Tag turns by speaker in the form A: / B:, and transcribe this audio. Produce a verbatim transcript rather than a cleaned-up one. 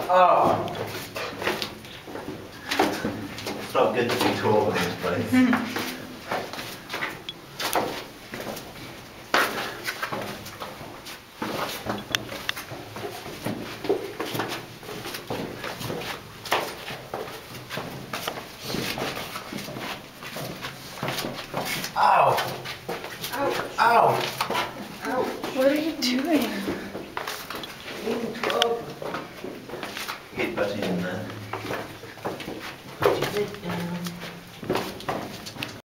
A: Oh.
B: It's not good to be tall in this place. Ow!
A: Ow! Ow!
C: What are you doing?